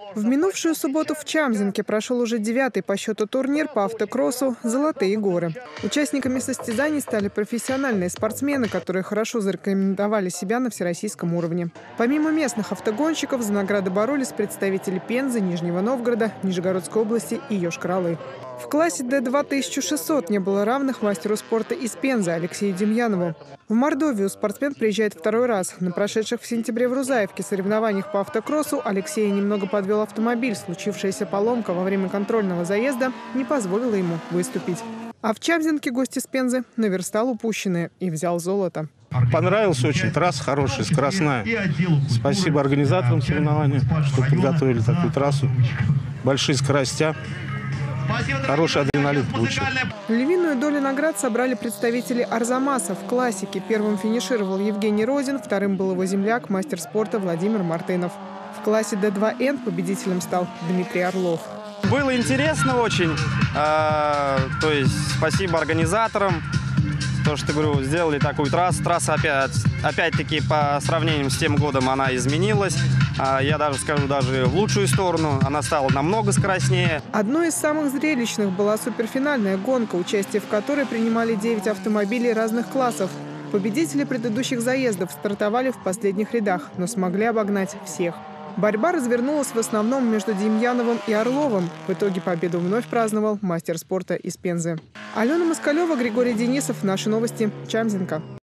В минувшую субботу в Чамзинке прошел уже 9-й по счету турнир по автокроссу «Золотые горы». Участниками состязаний стали профессиональные спортсмены, которые хорошо зарекомендовали себя на всероссийском уровне. Помимо местных автогонщиков за награды боролись представители Пензы, Нижнего Новгорода, Нижегородской области и Йошкар-Олы. В классе D2 1600 не было равных мастеру спорта из Пензы Алексею Демьянову. В Мордовию спортсмен приезжает второй раз. На прошедших в сентябре в Рузаевке соревнованиях по автокроссу Алексея немного подвел автомобиль. Случившаяся поломка во время контрольного заезда не позволила ему выступить. А в Чамзинке гость из Пензы наверстал упущенное и взял золото. Понравилась очень, трасса хорошая, скоростная. Спасибо организаторам соревнований, что подготовили такую трассу. Большие скоростя. Хороший адреналин получил. Львиную долю наград собрали представители Арзамаса. В классике первым финишировал Евгений Розин, вторым был его земляк, мастер спорта Владимир Мартынов. В классе D2N победителем стал Дмитрий Орлов. Было интересно очень. То есть спасибо организаторам. То, что, говорю, сделали такую трассу. Трасса опять-таки по сравнению с тем годом она изменилась. Я даже скажу, даже в лучшую сторону. Она стала намного скоростнее. Одной из самых зрелищных была суперфинальная гонка, участие в которой принимали 9 автомобилей разных классов. Победители предыдущих заездов стартовали в последних рядах, но смогли обогнать всех. Борьба развернулась в основном между Демьяновым и Орловым. В итоге победу вновь праздновал мастер спорта из Пензы. Алена Москалева, Григорий Денисов. Наши новости. Чамзинка.